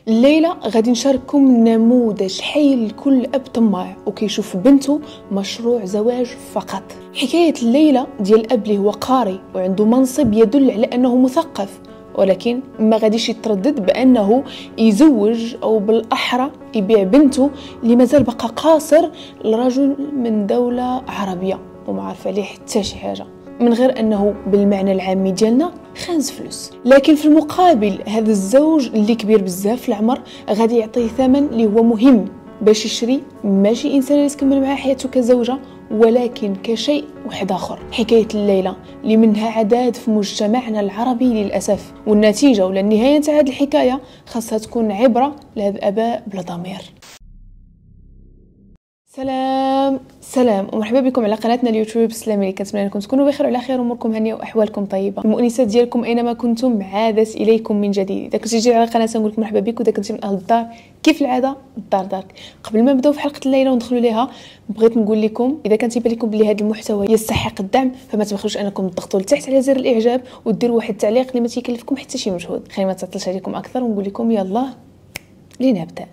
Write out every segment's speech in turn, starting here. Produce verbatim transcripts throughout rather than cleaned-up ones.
الليله غادي نشارككم نموذج حي لكل اب طماع وكيشوف بنته مشروع زواج فقط. حكايه الليله ديال الاب اللي هو قاري وعنده منصب يدل على انه مثقف، ولكن ما غاديش يتردد بانه يزوج او بالاحرى يبيع بنته اللي مازال بقى قاصر لرجل من دوله عربيه وما عارف عليه حتى شي حاجه، من غير انه بالمعنى العامي ديالنا خانز فلوس. لكن في المقابل هذا الزوج اللي كبير بزاف في العمر غادي يعطيه ثمن اللي هو مهم باش يشري ماشي انسان اللي تكمل معاه حياته كزوجه، ولكن كشيء واحد اخر. حكايه الليله اللي منها عداد في مجتمعنا العربي للاسف، والنتيجه ولا النهايه تاع هذه الحكايه خاصها تكون عبره لهذ الاباء بلا ضمير. سلام سلام ومرحبا بكم على قناتنا اليوتيوب السلامي، اللي كنتمنى انكم تكونوا بخير وعلى خير واموركم هانيه واحوالكم طيبه. المؤنسات ديالكم اينما كنتم عادت اليكم من جديد. اذا كنتي جديد على القناه نقول لكم مرحبا بك، واذا كنتي من اهل الدار كيف العاده الدار دارك. قبل ما نبداو في حلقه الليله وندخلوا ليها بغيت نقول لكم اذا كان تيبان لكم بلي هذا المحتوى يستحق الدعم فما تبخلوش انكم تضغطوا لتحت على زر الاعجاب وديروا واحد التعليق اللي ما تيكلفكم حتى شي مجهود. خلينا ما تعطلش عليكم اكثر ونقول لكم يلا لنبدا.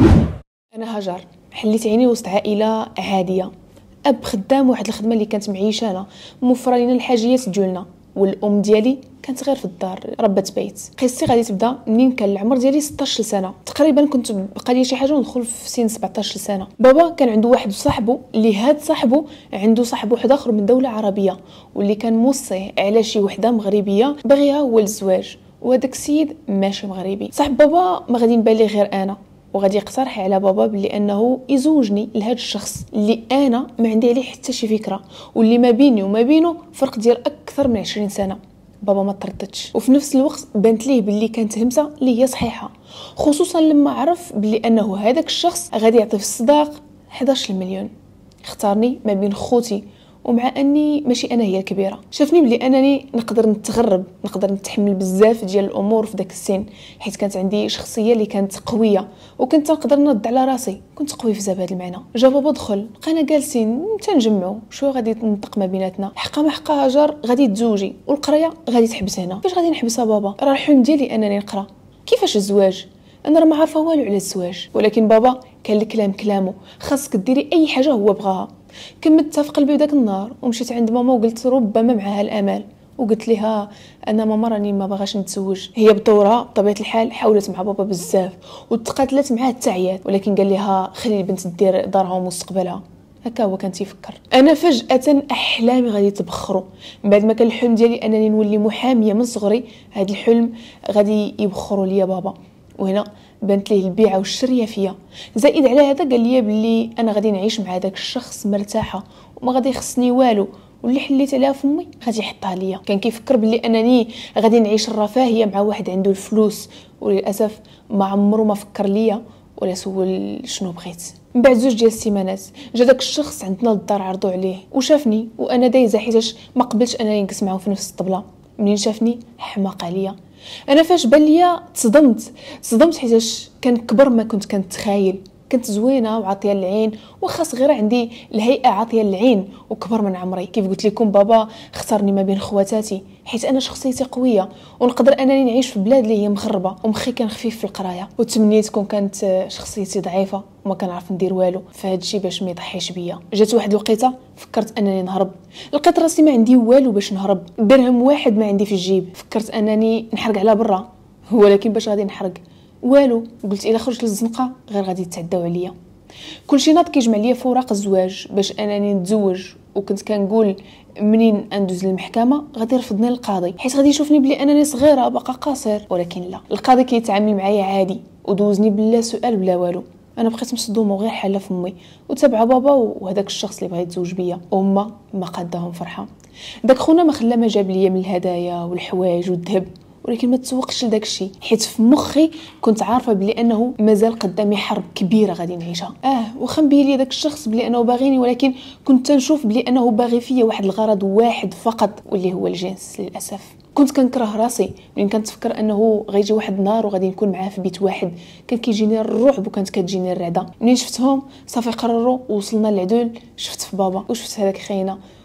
انا هاجر، حليت عيني وسط عائله عاديه، اب خدام واحد الخدمه اللي كانت معيشانا موفره لنا الحاجيات ديالنا، والام ديالي كانت غير في الدار ربة بيت. قصتي غادي تبدا منين كان العمر ديالي ستطاش سنه تقريبا، كنت بقى لي شي حاجه وندخل في سن سبعطاش سنه. بابا كان عنده واحد صاحبه اللي هاد صاحبه عنده صاحب واحد اخر من دوله عربيه، واللي كان موصيه على شي وحده مغربيه باغيها هو الزواج، وهداك السيد ماشي مغربي. صاحب بابا ما غادي نبان ليه غير انا، وغادي يقترح على بابا بلي انه يزوجني لهذا الشخص اللي انا ما عندي عليه حتى شي فكره، واللي ما بيني وما بينه فرق ديال اكثر من عشرين سنه. بابا ما ترددش، وفي نفس الوقت بانت ليه بلي كانت همسه اللي هي صحيحه، خصوصا لما عرف بلي انه هذاك الشخص غادي يعطي في الصداق حداش مليون. اختارني ما بين خوتي، ومع اني ماشي انا هي الكبيره، شافني بلي انني نقدر نتغرب، نقدر نتحمل بزاف ديال الامور في داك السن، حيت كانت عندي شخصيه اللي كانت قويه وكنت نقدر نرد على راسي، كنت قوي في بهذا المعنى. جا بابا دخل، بقينا جالسين تنجمعوا شو غادي ننطق ما بيناتنا. حقا ما حقا هاجر غادي تزوجي والقرايه غادي تحبس هنا. فاش غادي نحبسها بابا؟ راه الحلم ديالي انني نقرا، كيفاش الزواج؟ انا راه ما عارفه والو على الزواج. ولكن بابا كان الكلام كلامه، خاصك ديري اي حاجه هو بغاها. كملت في قلبي داك النهار ومشيت عند ماما وقلت ربما معها الامل، وقلت لها انا ماما راني ما باغاش نتزوج. هي بدورها بطبيعه الحال حاولت مع بابا بزاف وتقاتلت معاه حتى عيات، ولكن قال لها خلي البنت دير دارها ومستقبلها. هكا هو كان تيفكر. انا فجاه احلامي غادي تبخروا. من بعد ما كان الحلم ديالي انني نولي محاميه من صغري، هذا الحلم غادي يبخروا ليا بابا، وهنا بانت ليه البيعه والشريه فيا. زائد على هذا قال لي بلي انا غادي نعيش مع هذاك الشخص مرتاحه وما غادي يخصني والو، واللي حليت عليها فمي غادي يحطها ليا. كان كيفكر بلي انني غادي نعيش الرفاهيه مع واحد عنده الفلوس، وللاسف ما عمره ما فكر ليا ولا سول شنو بغيت. من بعد زوج ديال السيمانات جا داك الشخص عندنا للدار، عرضوا عليه وشافني وانا دايزه حيتاش ما قبلتش انني نجلس معاه في نفس الطبله. منين شافني حماق عليا. انا فاش بان ليا تصدمت تصدمت حيتاش كان كبر ما كنت كنتخايل. كنت زوينه وعاطيه العين، واخا صغيره عندي الهيئه عاطيه العين وكبر من عمري. كيف قلت لكم بابا اختارني ما بين خواتاتي حيت انا شخصيتي قويه ونقدر انني نعيش في بلاد اللي هي مخربه، ومخي كان خفيف في القرايه، وتمنيت كون كانت شخصيتي ضعيفه وما كنعرف ندير والو فهاد الشيء باش ما يضحيش بيا. جات واحد الوقيته فكرت انني نهرب، لقيت راسي ما عندي والو باش نهرب، درهم واحد ما عندي في الجيب. فكرت انني نحرق على برا، ولكن باش غادي نحرق والو. قلت الا خرجت للزنقه غير غادي يتعداو عليا. كلشي ناض كيجمع ليا فوراق الزواج باش انني نتزوج، وكنت كنقول منين اندوز للمحكمه غادي يرفضني القاضي حيت غادي يشوفني بلي انني صغيره باقا قاصر. ولكن لا، القاضي كيتعامل معايا عادي ودوزني بلا سؤال بلا والو. انا بقيت مصدومه وغير حاله فمي وتابع بابا وهداك الشخص اللي بغى يتزوج بيا، وما ما قادهم فرحه. داك خونا ما خلى ما جاب ليا من الهدايا والحوايج والذهب، ولكن ما تسوقش لداك الشيء حيت في مخي كنت عارفه بلي انه مازال قدامي حرب كبيره غادي نعيشها. اه واخا مبين لي داك الشخص بلي انه باغيني، ولكن كنت تنشوف بلي انه باغي فيا واحد الغرض واحد فقط، واللي هو الجنس. للاسف كنت كنكره راسي ملي كنتفكر انه غيجي واحد النهار وغادي نكون معاه في بيت واحد. كان كيجيني الرعب وكانت كتجيني الرعده. منين شفتهم صافي قرروا ووصلنا للعدول. شفت في بابا وشفت هذاك خينا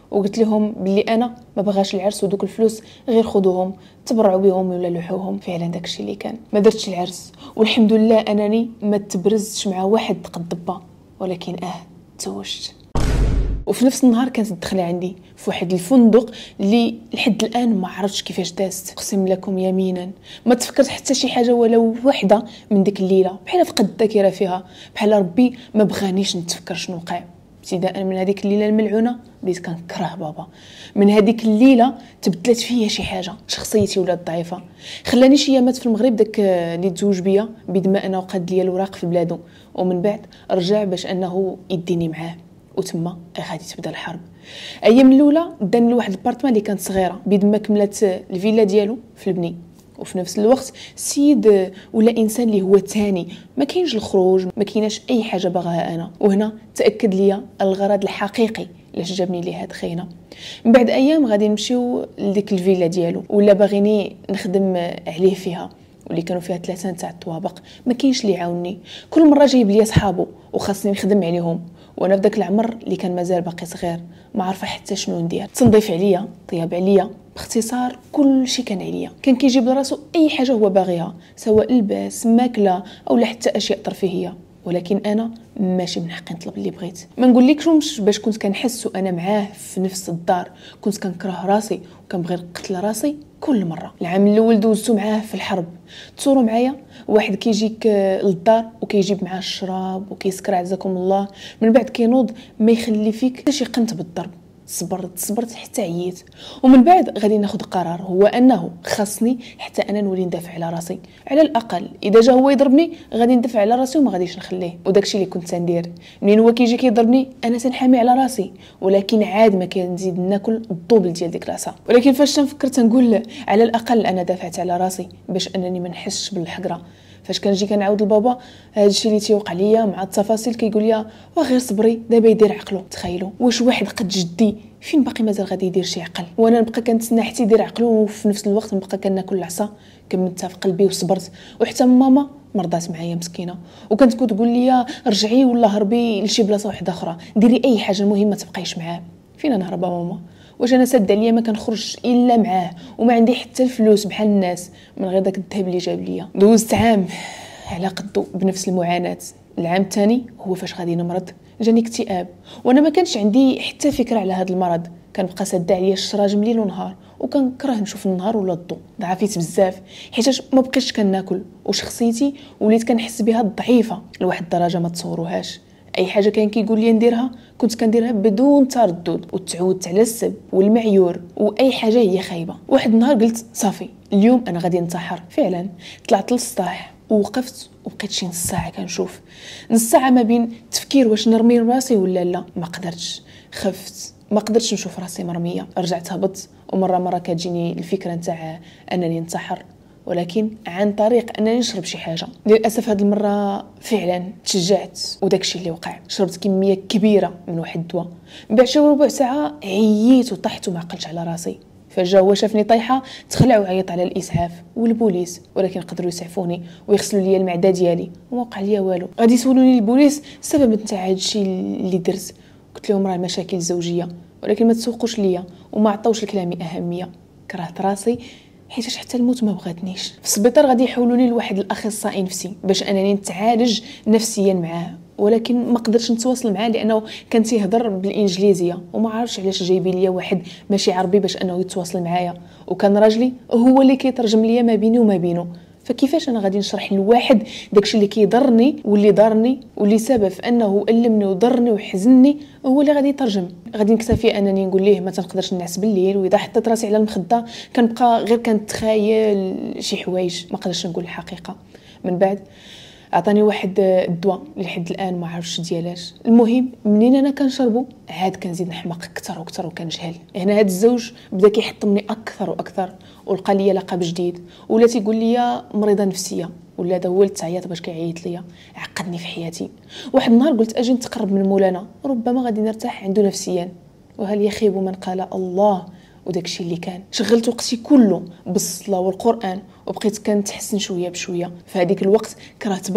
وقلت لهم بلي انا ما بغاش العرس ودوك الفلوس غير خذوهم تبرعوا بهم ولا لوحوهم. فعلا داكشي اللي كان. ما درتش العرس والحمد لله انني ما تبرزتش مع واحد قد ضبا، ولكن اه تزوجت. وفي نفس النهار كانت الدخله عندي في واحد الفندق اللي لحد الان ما عرفتش كيفاش دازت. اقسم لكم يمينا ما تفكرت حتى شي حاجه ولو وحده من ديك الليله، بحال فقد الذاكره فيها، بحال ربي ما بغانيش نتفكر شنو وقع. ابتداء من هذيك الليله الملعونه بديت كنكره بابا. من هذيك الليله تبدلت فيا شي حاجه، شخصيتي ولات ضعيفه. خلاني شي ايامات في المغرب داك اللي تزوج بيا بيد انا وقاد ليا الوراق في بلادو، ومن بعد رجع باش انه يديني معاه، وتما غادي تبدا الحرب. ايام الاولى دان لواحد البارتمان اللي كانت صغيره بيد ما كملت الفيلا ديالو في البني، وفي نفس الوقت السيد ولا انسان اللي هو تاني، ما كاينش الخروج، ما كايناش اي حاجه باغاها انا. وهنا تاكد ليا الغرض الحقيقي علاش جابني ليه هاد خينا. من بعد ايام غادي نمشيو لديك الفيلا ديالو، ولا باغيني نخدم عليه فيها، واللي كانوا فيها ثلاثه تاع الطوابق. ما كاينش اللي يعاونني، كل مره جايب لي صحابو وخاصني نخدم عليهم، وانا في داك العمر اللي كان مازال باقي صغير ما عارفه حتى شنو ندير. تنظيف عليا، طياب عليا، باختصار كل شيء كان عليا. كان كيجيب لراسو اي حاجه هو باغيها، سواء لباس، ماكله، او حتى اشياء ترفيهيه، ولكن انا ماشي من حقي نطلب اللي بغيت. ما نقولكش باش كنت كنحس وانا معاه في نفس الدار كنت كنكره راسي وكنبغي نقتل راسي كل مره. العام الاول دوزتو معاه في الحرب. تصوروا معايا واحد كيجيك للدار وكيجيب معاه الشراب وكيسكر عزكم الله، من بعد كينوض ما يخلي فيك حتى شي قنت بالضرب. صبرت صبرت حتى عييت، ومن بعد غادي ناخذ قرار، هو انه خاصني حتى انا نولي ندافع على راسي. على الاقل اذا جا هو يضربني غادي ندافع على راسي وما غاديش نخليه. وداكشي اللي كنت ندير. منين هو كيجي كيضربني انا تنحامي على راسي، ولكن عاد ما كنزيد ناكل الدوبل ديال ديك العصا. ولكن فاش تنفكر تنقول على الاقل انا دافعت على راسي باش انني ما نحسش بالحقره. فاش كنجي كنعاود لبابا هذا الشيء اللي تيوقع ليا مع التفاصيل كيقول لي وغير صبري دابا يدير عقله. تخيلوا واش واحد قد جدي فين باقي مازال غادي يدير شي عقل، وانا نبقى كنتسنى حتى يدير عقله وفي نفس الوقت نبقى كناكل العصا. كملتها في قلبي وصبرت، وحتى ماما مرضات معايا مسكينه وكانت كتقول لي رجعي ولا هربي لشي بلاصه واحده اخرى، ديري اي حاجه المهم ما تبقايش معاه. فين نهرب ماما؟ واش انا سد عليا ما كنخرجش الا معاه وما عندي حتى الفلوس بحال الناس من غير داك الذهب اللي جاب ليا. دوزت عام على قدو بنفس المعاناه. العام الثاني هو فاش غادي نمرض جاني اكتئاب، وانا ما كانش عندي حتى فكره على هذا المرض. كنبقى ساده عليا الشراجم ليل ونهار وكنكره نشوف النهار ولا الضوء. ضعفيت بزاف حيتاش ما بقيتش كناكل، وشخصيتي وليت كنحس بها ضعيفه لواحد الدرجه ما تصوروهاش. اي حاجه كان كيقول لي نديرها كنت كنديرها بدون تردد، وتعودت على السب والمعيور واي حاجه هي خايبه. واحد النهار قلت صافي اليوم انا غادي ننتحر. فعلا طلعت للسطح ووقفت وبقيت شي نص ساعه كنشوف، نص ساعه ما بين تفكير واش نرمي راسي ولا لا. ما قدرتش، خفت، ما قدرتش نشوف راسي مرميه. رجعت هبط، ومره مره كتجيني الفكره نتاع انني ننتحر، ولكن عن طريق انني نشرب شي حاجه. للاسف هذه المره فعلا تشجعت وداكشي اللي وقع. شربت كميه كبيره من واحد الدواء، من بعد شي ربع ساعه عييت وطحت وما عقلتش على راسي. فجا هو شافني طايحه تخلع وعيط على الاسعاف والبوليس، ولكن قدروا يسعفوني ويغسلوا لي المعده ديالي وما وقع لي والو. غادي يسولوني البوليس السبب نتاع هذا الشيء اللي درت. قلت لهم راه المشاكل الزوجيه، ولكن ما تسوقوش ليا وما عطاوش لكلامي اهميه. كرهت راسي حيتاش حتى الموت ما بغاتنيش. في السبيطار غادي يحولوني لواحد الاخصائي نفسي باش انني نتعالج نفسيا معاه، ولكن ما قدرتش نتواصل معاه لانه كان تيهضر بالانجليزيه وما عارفش علاش جايبين ليا واحد ماشي عربي باش انه يتواصل معايا، وكان راجلي هو اللي كيترجم ليا ما بيني وما بينه. فكيفاش انا غادي نشرح لواحد داكشي اللي كيضرني واللي ضرني واللي سبب انه المني وضرني وحزنني هو اللي غادي يترجم؟ غادي نكتفي انني نقول ليه ما تنقدرش نعس بالليل، واذا حطيت راسي على المخده كنبقى غير كنتخيل شي حوايج، ما قدرتش نقول الحقيقه. من بعد عطاني واحد الدواء اللي لحد الان ما عرفتش ديالاش. المهم منين انا كنشربو عاد كنزيد نحماق اكثر واكثر وكنجهل. هنا هذا الزوج بدا كيحطمني اكثر واكثر ولقى ليا لقب جديد، ولا تيقول لي مريضه نفسيه، ولا هذا هو اللي تعيط باش كيعيط ليا. عقدني في حياتي. واحد النهار قلت اجي نتقرب من مولانا ربما غادي نرتاح عنده نفسيا، وهل يخيب من قال الله. وداك الشيء اللي كان شغلت وقتي كله بالصلاه والقران، وبقيت كنتحسن شويه بشويه. في هذيك الوقت كرهت بابا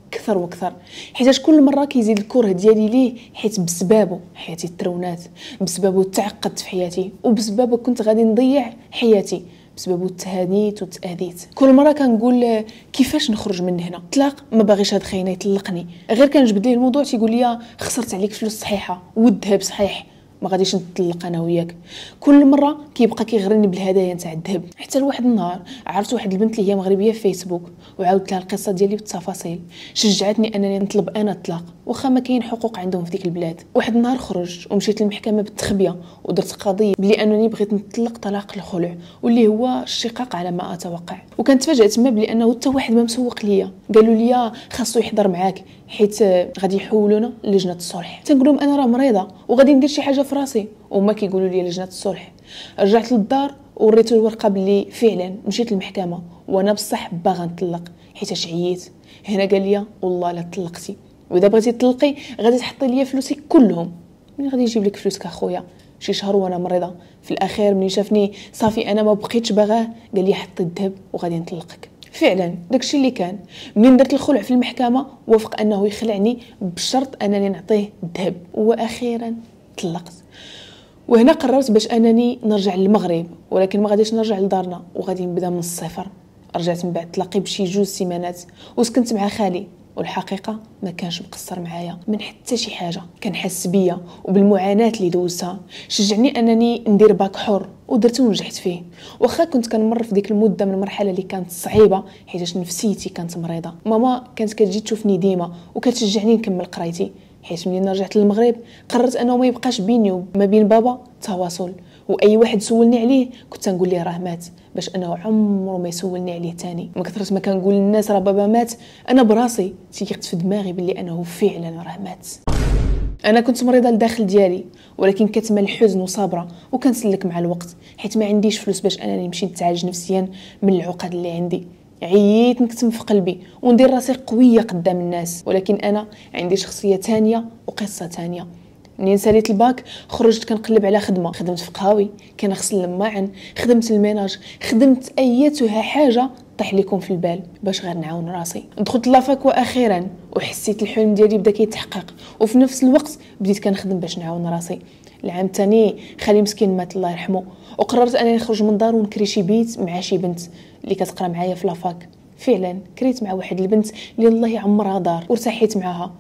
اكثر واكثر، حيت كل مره كيزيد الكره ديالي ليه، حيت بسببه حياتي ترونات، بسببه تعقدت في حياتي، وبسببه كنت غادي نضيع حياتي، بسببه تهانيت وتاذيت. كل مره كنقول كيفاش نخرج من هنا، طلاق ما باغيش هاد خاينه يطلقني، غير كنجبد ليه الموضوع تيقول لي خسرت عليك فلوس صحيحه والذهب صحيح، ما غاديش نطلق انا وياك. كل مره كيبقى كيغرني بالهدايا نتاع الذهب، حتى لواحد النهار عرفت واحد البنت اللي هي مغربيه في فيسبوك، وعاودت لها القصه ديالي بالتفاصيل، شجعتني انني نطلب انا الطلاق واخا ما كاين حقوق عندهم في ديك البلاد. واحد النهار خرجت ومشيت للمحكمه بالتخبيه ودرت قضيه بلي انني بغيت نطلق طلاق الخلع، واللي هو الشقاق على ما اتوقع. وكنت تفاجات ما بلي انه حتى واحد ما مسوق ليا، قالوا لي خاصو يحضر معاك حيت غادي يحولونا للجنه الصلح. تنقول لهم انا راه مريضه وغادي ندير شي حاجه في راسي، وما كيقولوا لي لجنه الصلح. رجعت للدار وريته الورقه بلي فعلا مشيت للمحكمه وانا بصح باغا نطلق حيت عييت. هنا قال لي والله لا طلقتي، واذا بغيتي تطلقي غادي تحطي لي فلوسي كلهم. من غادي يجيب لك فلوسك اخويا؟ شي شهر وانا مريضه. في الاخير ملي شافني صافي انا ما بقيتش باغاه، قال لي حطي الذهب وغادي نطلقك. فعلا داكشي اللي كان. منين درت الخلع في المحكمه وافق انه يخلعني بشرط انني نعطيه الذهب، واخيرا طلقت. وهنا قررت باش انني نرجع للمغرب، ولكن ما غاديش نرجع لدارنا وغادي نبدا من الصفر. رجعت من بعد طلاقي بشي جوج سيمانات وسكنت مع خالي، والحقيقه ما كانش مقصر معايا من حتى شي حاجه، كان حاس بيا وبالمعاناه اللي دوزتها، شجعني انني ندير باك حر ودرت ونجحت فيه. واخا كنت كنمر في ديك المده من المرحله اللي كانت صعيبه حيت نفسيتي كانت مريضه. ماما كانت كتجي تشوفني ديما وكتشجعني نكمل قرايتي، حيت ملي رجعت للمغرب قررت انه ما يبقاش بيني وما بين بابا تواصل، واي واحد سولني عليه كنت نقول ليه راه مات، باش انه عمره ما يسولني عليه تاني. من كثرة ما كنقول للناس راه بابا مات، انا براسي تيقت في دماغي باللي انه فعلا راه مات. انا كنت مريضه لداخل ديالي، ولكن كتمل الحزن وصابره وكنسلك مع الوقت، حيت ما عنديش فلوس باش انني نمشي نتعالج نفسيا من العقد اللي عندي. عييت نكتم في قلبي وندير راسي قويه قدام الناس، ولكن انا عندي شخصيه تانية وقصه تانية. منين ساليت الباك خرجت كنقلب على خدمه، خدمت في قهاوي، كنغسل الماعن، خدمت الميناج، خدمت ايتها حاجه طيح لكم في البال باش غير نعاون راسي. دخلت لافاك واخيرا وحسيت الحلم ديالي بدا كيتحقق، وفي نفس الوقت بديت كنخدم باش نعاون راسي. العام الثاني خالي مسكين مات الله يرحمه، وقررت انني نخرج من دار ونكري شي بيت مع شي بنت اللي كتقرا معايا في لافاك. فعلا كريت مع واحد البنت اللي الله يعمرها دار وارتحيت معاها،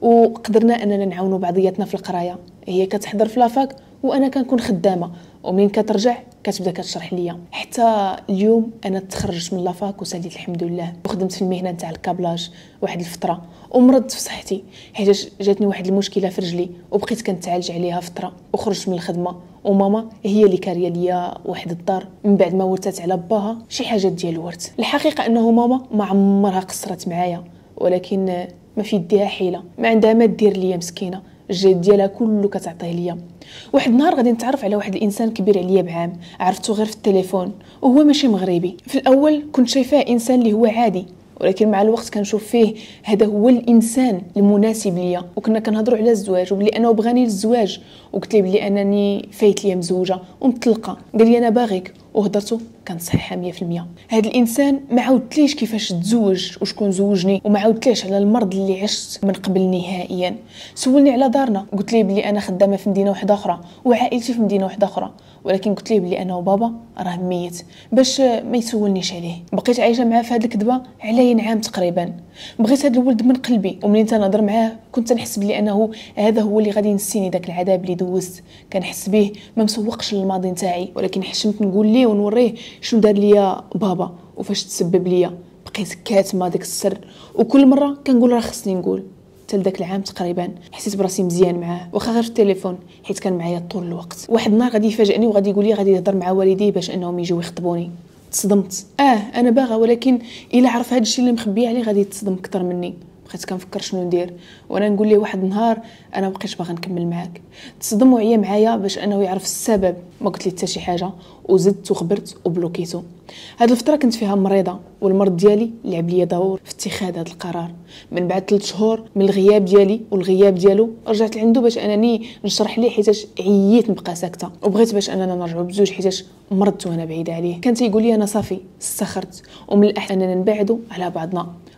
وقدرنا اننا نعاونوا بعضياتنا في القرايه. هي كتحضر في لافاك وانا كنكون خدامه، ومنين كترجع كتبدا كتشرح ليا. حتى اليوم انا تخرجت من لافاك وساليت الحمد لله، وخدمت في المهنه نتاع الكابلاج واحد الفتره، ومرضت في صحتي حيت جاتني واحد المشكله في رجلي وبقيت كنتعالج عليها فتره، وخرجت من الخدمه. وماما هي اللي كاريه ليا واحد الدار من بعد ما ورثت على باها شي حاجات ديال الورث. الحقيقه انه ماما ما عمرها قصرت معايا، ولكن ما في يديها حيله، ما عندها ما دير ليا مسكينه، الجهد ديالها كله كتعطيه ليا. واحد النهار غادي نتعرف على واحد الانسان كبير عليا بعام، عرفته غير في التليفون وهو ماشي مغربي. في الاول كنت شايفاه انسان اللي هو عادي، ولكن مع الوقت كنشوف فيه هذا هو الانسان المناسب ليا. وكنا كنهضروا على الزواج وبلي انه بغاني للزواج، وقلت ليه بلي انني فايت ليا مزوجه ومطلقه. قال لي انا باغيك، وهضرته كانت صحيحه مية في المية. هذا الانسان ما عاودتليش كيفاش تزوج وشكون زوجني، وما عاودتليش على المرض اللي عشت من قبل نهائيا. سولني على دارنا، قلت ليه بلي انا خدامه في مدينه واحده اخرى وعائلتي في مدينه واحده اخرى، ولكن قلت ليه بلي انا وبابا راه ميت باش ما يسولنيش عليه. بقيت عايشه معاه في هذه الكذبه على عام تقريبا. بغيت هذا الولد من قلبي، ومنين تنهضر معاه كنت نحس بلي انه هذا هو اللي غادي ينسيني داك العذاب اللي دوزت. كنحس به ما مسوقش للماضي نتاعي، ولكن حشمت نقول ليه ونوريه شنو دار ليا بابا وفاش تسبب ليا. بقيت كاتمه داك السر، وكل مره كنقول راه خصني نقول. حتى لذاك العام تقريبا حسيت براسي مزيان معاه، واخا غير في التليفون حيت كان معايا طول الوقت. واحد النهار غادي يفاجئني وغادي يقول لي غادي يهضر مع والدي باش انهم يجيو يخطبوني. تصدمت، اه انا باغا، ولكن الا عرف هذا الشيء اللي مخبيه عليه غادي يتصدم اكثر مني. بقيت كنفكر شنو ندير، وانا نقول ليه واحد النهار انا ما بقيتش باغا نكمل معاك. تصدم وعيا معايا باش انه يعرف السبب. ما قلت لي حتى شي حاجه، وزدت وخبرت وبلوكيتو. هاد الفتره كنت فيها مريضه، والمرض ديالي لعب لي دور في اتخاذ هذا القرار. من بعد ثلاث شهور من الغياب ديالي والغياب ديالو رجعت لعنده باش انني نشرح ليه، حيتاش عييت نبقى ساكته، وبغيت باش اننا نرجعوا بزوج حيتاش مرضت وانا بعيده عليه. كان تيقول لي انا صافي استخرت ومن الاحسن اننا نبعدوا على بعضنا.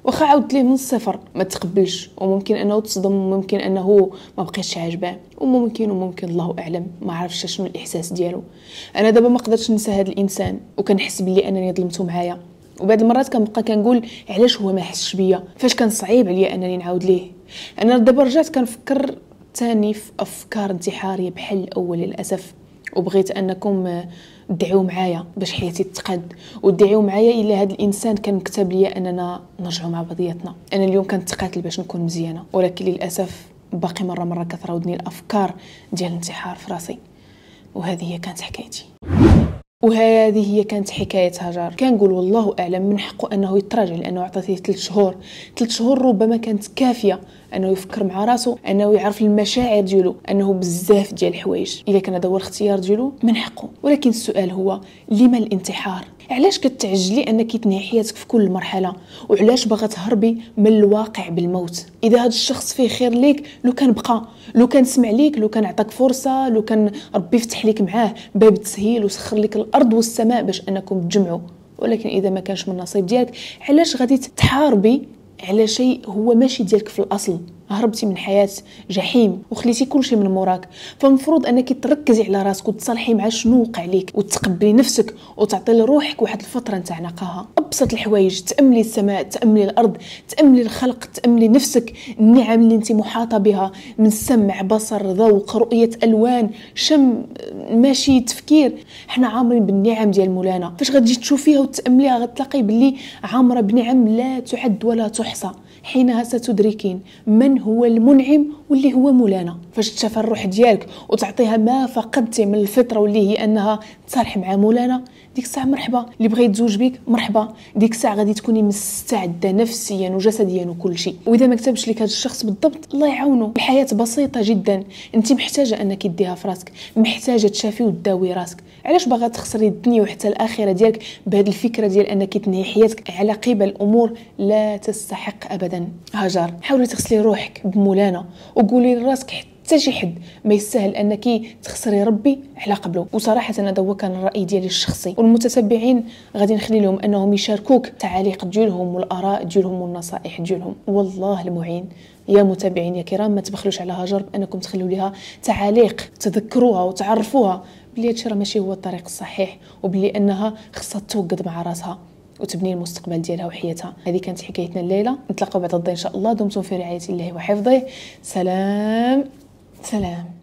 واخا عاودت ليه من الصفر ما تقبلش، وممكن انه تصدم، وممكن انه ما بقيتش عاجباه، وممكن وممكن الله اعلم، ما عرفتش شنو الاحساس ديالو. انا دابا ما قدرتش ننسى هذا الانسان، وكنحس بلي انني ظلمته معايا، وبعض المرات كنبقى كنقول علاش هو ما حسش بيا، فاش كان صعيب عليا انني نعاود ليه. انا دابا رجعت كنفكر ثاني في افكار انتحاريه بحال الاول للاسف، وبغيت انكم تدعيو معايا باش حياتي تتقاد، وتدعيو معايا الا هذا الانسان كان كتب لي اننا نرجعوا مع بعضياتنا. انا اليوم كنتقاتل باش نكون مزيانه، ولكن للاسف باقي مره مره كتراودني الافكار ديال الانتحار في راسي. وهذه هي كانت حكايتي، وهذه هي كانت حكايه هاجر. كنقول والله اعلم، من حقه انه يتراجع، لانه عطاتيه ثلاث شهور ثلاث شهور ربما كانت كافيه انه يفكر مع راسه، انه يعرف المشاعر ديالو، انه بزاف ديال الحوايج. الا كان هذا هو الاختيار ديالو من حقه، ولكن السؤال هو لما الانتحار؟ علاش كتعجلي انك تنهي حياتك في كل مرحله؟ وعلاش باغا تهربي من الواقع بالموت؟ اذا هذا الشخص فيه خير ليك، لو كان بقى، لو كان سمع ليك، لو كان عطاك فرصه، لو كان ربي فتح لك معاه باب التسهيل وسخر لك الارض والسماء باش انكم تجمعوا. ولكن اذا ما كانش من النصيب ديالك، علاش غادي تحاربي على شيء هو ماشي ديالك في الاصل؟ هربتي من حياه جحيم وخليتي كل شيء من موراك. فالمفروض انك تركزي على راسك وتصالحي مع شنو وقع ليك، وتقبلي نفسك وتعطي لروحك واحد الفتره نتاع نقاها. ابسط الحوايج، تاملي السماء، تاملي الارض، تاملي الخلق، تاملي نفسك، النعم اللي انت محاطه بها من سمع، بصر، ذوق، رؤيه الوان، شم، ماشي تفكير. حنا عامرين بالنعم ديال مولانا، فاش غتجي تشوفيها وتامليها غتلاقي باللي عامره بنعم لا تعد ولا تحصى. حينها ستدركين من هو المنعم واللي هو مولانا. فاش تشافى الروح ديالك وتعطيها ما فقدتي من الفطره، واللي هي انها تصالح مع مولانا، ديك الساعه مرحبا. اللي بغى يتزوج بك مرحبا، ديك الساعه غادي تكوني مستعده نفسيا وجسديا وكل شيء. واذا ما كتبش لك هذا الشخص بالضبط، الله يعاونه. الحياه بسيطه جدا، انت محتاجه انك تديها في راسك، محتاجه تشافي وتداوي راسك. علاش باغا تخسري الدنيا وحتى الاخره ديالك بهذه الفكره ديال انك تنهي حياتك على قبل امور لا تستحق ابدا؟ هاجر، حاولي تغسلي روحك بمولانا، وقولي لراسك حتى شي حد ما يستاهل انك تخسري ربي على قبله. وصراحه انا هذا هو كان الراي ديالي الشخصي، والمتتبعين غادي نخلي لهم انهم يشاركوك التعاليق ديالهم والاراء ديالهم والنصائح ديالهم. والله المعين. يا متابعين يا كرام، ما تبخلوش على هاجر بانكم تخلوا لها تعاليق تذكروها وتعرفوها بلي هادشي راه ماشي هو الطريق الصحيح، وبلي انها خصها توقد مع راسها وتبني المستقبل ديالها وحياتها. هذه كانت حكايتنا الليله، نتلاقاو بعد غدا ان شاء الله. دمتم في رعايه الله وحفظه. سلام سلام.